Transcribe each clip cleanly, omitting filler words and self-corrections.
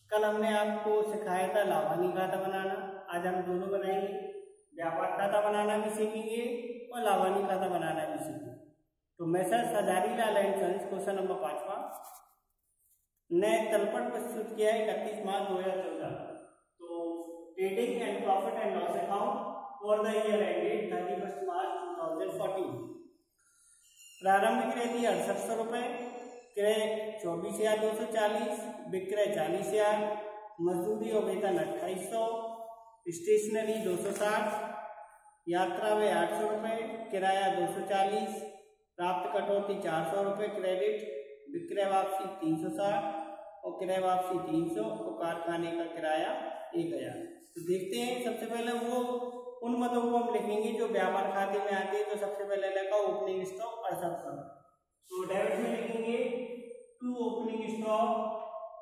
कल हमने आपको सिखाया था लाभानी खाता बनाना, आज हम दोनों बनाएंगे। व्यापार खाता बनाना भी सीखेंगे और लाभानी खाता बनाना भी सीखेंगे। तो messrs Hazarilal and sons question number 5वां ने तलपट प्रस्तुत किया है 31 मार्च 2014। तो trading and profit and loss account for the year ended 31 March 2014। प्रारंभिक क्रय थी 6800 रुपए, क्रय 24,240, विक्रय 40,000, मजदूरी और वेतन 2800, स्टेशनरी 260, यात्रा में 800 रुपए, किराया 240, प्राप्त कटौती 400 रुपए क्रेडिट, विक्रय वापसी 360 और क्रय वापसी 300 और कारखाने का किराया 1000। तो देखते हैं, सबसे पहले वो उन मदों को हम लिखेंगे जो व्यापार खाते में आते हैं। तो सबसे पहले लिखा ओपनिंग स्टॉक 6800। तो डेबिट में लिखेंगे टू ओपनिंग स्टॉक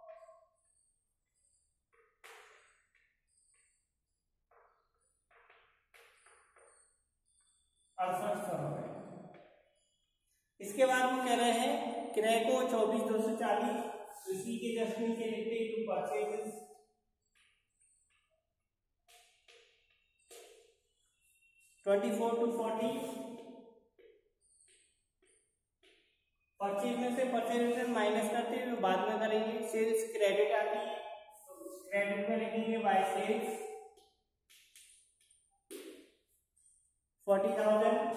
6800 रुपए। इसके बाद वो कह रहे हैं क्रय को 24,240, इसी के जस्ट नीचे लिखते हैं टू परचेज 24,240। परचेज में से परचेज रिटर्न माइनस करते हैं, बाद में करेंगे। सेल्स क्रेडिट आती है, तो क्रेडिट में लिखेंगे बाय सेल्स 40,000।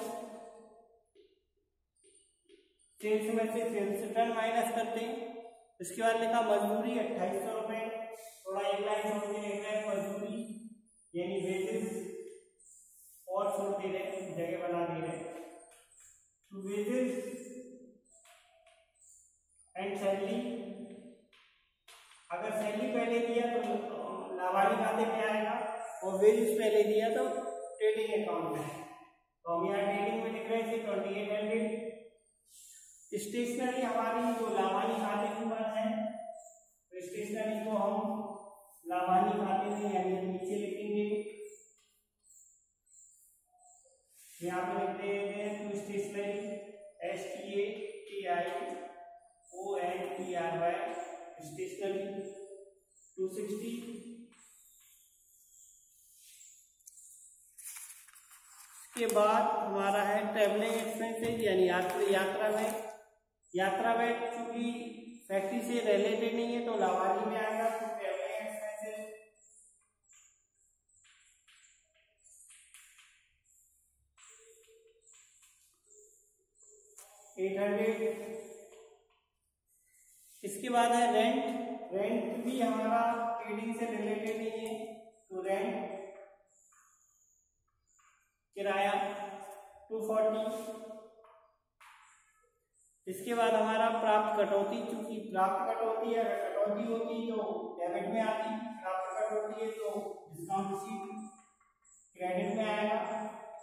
सेल्स में से सेल्स रिटर्न माइनस करते हैं। उसके बाद लिखा मजदूरी 2800 रुपए। थोड़ा एक लाइन छोड़ के लिख रहे हैं मजदूरी यानी वेजेस, और छोड़ दे रहे जगह बना दे रहे। तो वेजेस एंड सैलरी, अगर सैलरी पहले दिया तो लाभानी खाते में आएगा और वेजेस पहले दिया तो ट्रेडिंग अकाउंट में। तो हम यहाँ ट्रेडिंग में लिख रहे थे 2800। स्टेशनरी हमारी जो लाभानी खाते की बात है, तो स्टेशनरी को हम लाभानी खाते में यानी नीचे लिखेंगे। यहाँ पे लिखते हैं टू स्टेशनरी STATIONERY स्टेशनरी 260। के बाद हमारा है ट्रेवलिंग एक्सपेंसेस यानी यात्रा में चूंकि फैक्ट्री से रिलेटेड नहीं है तो लाभानी में आएगा। तो ट्रेवलिंग एक्सपेंसेस 800। इसके बाद है रेंट भी हमारा ट्रेडिंग से रिलेटेड नहीं है, तो रेंट किराया 240। इसके बाद हमारा प्राप्त कटौती, चूंकि प्राप्त कटौती है, अगर कटौती होती तो डेबिट में आती, प्राप्त कटौती है तो डिस्काउंट रिसीव्ड क्रेडिट में आएगा।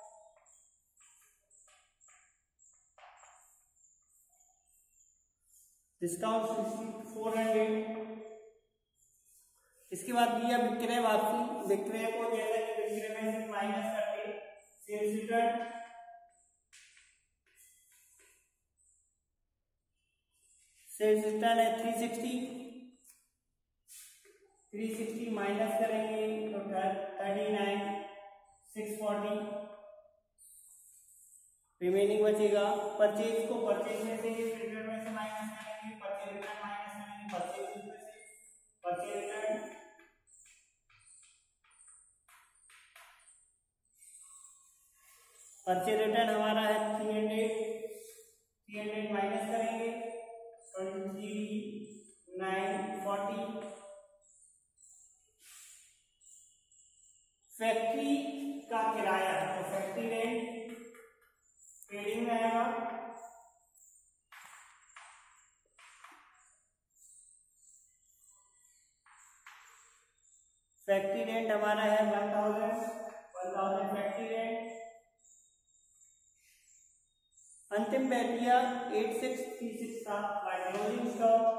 डिस्काउंट 400। इसके बाद दिया विक्रय वापसी, विक्रय को जैसा कि विक्रय में से माइनस करके सेल्स रिटर्न, सेल्स रिटर्न है 360 माइनस करेंगे तो 39,640 रिमेनिंग बचेगा। परचेज को परचेज में से रिटर्न में से माइनस करेंगे, परचेज रिटर्न माइनस करेंगे परचेज में से, परचेज रिटर्न हमारा है 300 माइनस करेंगे 23,940। फैक्ट्री का किराया, तो फैक्ट्री रेंट ट्रेडिंग में आएगा। फैक्ट्री रेंट हमारा है 1000 फैक्ट्री रेंट। अंतिम बैठिया 8636 का क्लोजिंग स्टॉक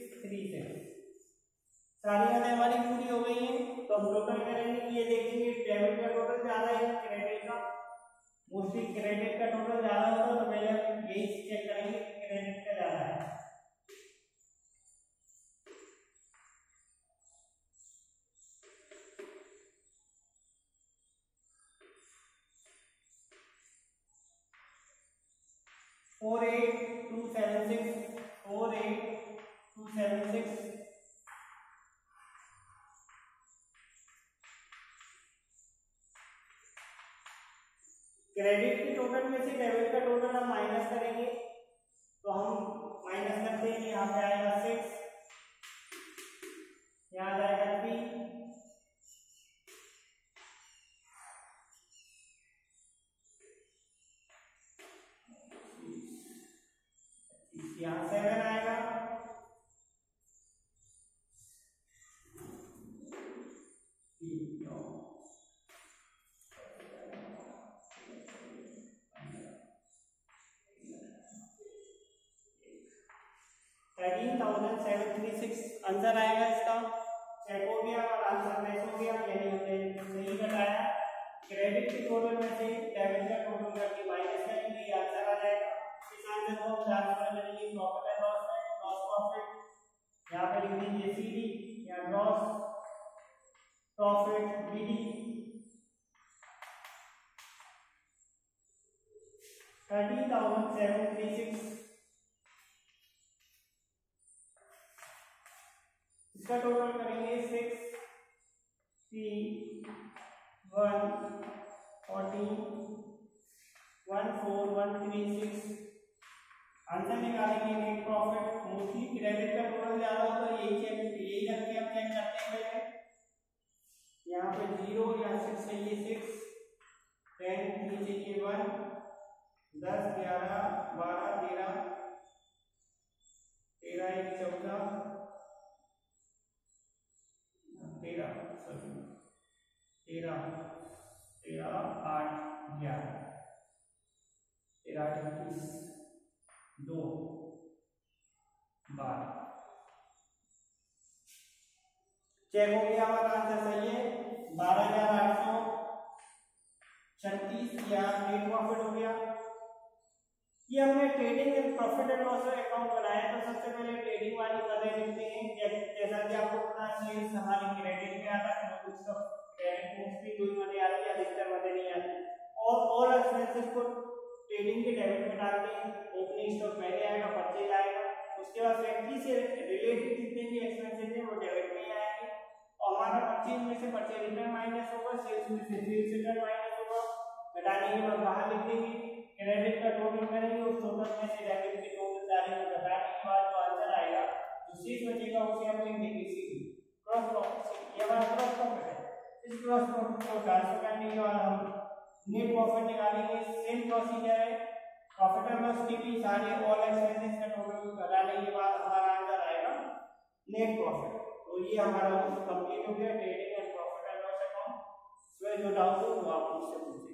8636 सारी बातें हमारी पूरी हो गई हैं। तो हम टोटल करेंगे, ये देखेंगे 48,276 क्रेडिट की टोटल में से डेबिट का टोटल हम माइनस करेंगे, तो हम माइनस करते हैं, यहाँ पे आएगा 6, यहाँ जाएगा 3, यहाँ 7 आएगा, आंसर आएगा इसका। चेक हो गया और आंसर मैच हो गया, यानी हमने सही बताया। क्रेडिट की टोटल में से डेबिट का टोटल करके माइनस करेंगे, ये आंसर आ जाएगा। इस आंसर को हम ट्रांसफर करेंगे प्रॉफिट एंड लॉस में, ग्रॉस प्रॉफिट यहाँ पे लिख दीजिए सीडी या ग्रॉस प्रॉफिट बीडी। 30,736 इसका टोटल करेंगे 6, 3, 1, 14, 14,136। आंसर निकालेंगे नेट प्रॉफिट। मोस्टली क्रेडिट का टोटल ज्यादा होता है, यही रख के हम चेक करते हैं। यहाँ पे 0 या 6 चाहिए 6, 10 3 चाहिए 1, 10 11 12 13 13 1 14 13 8 11 13 21 2 12। चेक हो गया, हमारा आंसर सही है। 12,836 या नेट प्रॉफिट हो गया। ये हमने trading and profit and loss account बनाया, तो सबसे पहले ट्रेडिंग वाली पदे लिखते हैं। जैसा कि आपको पता है सेल्स हमारी क्रेडिट में आता है, कुछ तो क्रेडिट मोस्टली कोई मदे आती है, अधिकतर मदे नहीं आती। और ऑल एक्सपेंसेस को ट्रेडिंग के डेबिट में डालते हैं। ओपनिंग स्टॉक पहले आएगा, परचेज आएगा, उसके बाद फैक्ट्री से रिलेटेड जितने भी एक्सपेंसेस हैं वो डेबिट में ही आएंगे। और हमारा परचेज में से परचेज रिटर्न माइनस होगा, सेल्स में से सेल्स रिटर्न माइनस होगा, घटाने के बाद बाहर लिख देंगे। क्रेडिट का टोटल करेंगे, उस टोटल में से डेबिट के टोटल सारे को घटाने के बाद जो आंसर आएगा, जो शेष बचेगा उसे हम लिख देंगे सीधे क्रॉस प्रॉफिट। ये हमारा क्रॉस प्रॉफिट है। इस क्रॉस प्रॉफिट को ट्रांसफर करने के बाद हम नेट प्रॉफिट निकालेंगे। सेम प्रोसीजर है, प्रॉफिट एंड लॉस की भी सारे ऑल एक्सपेंसेस का टोटल घटाने के बाद हमारा आंसर आएगा नेट प्रॉफिट। तो ये हमारा कंप्लीट हो गया trading and profit and loss account. इसमें जो डाउट हो वो आप मुझसे पूछिए।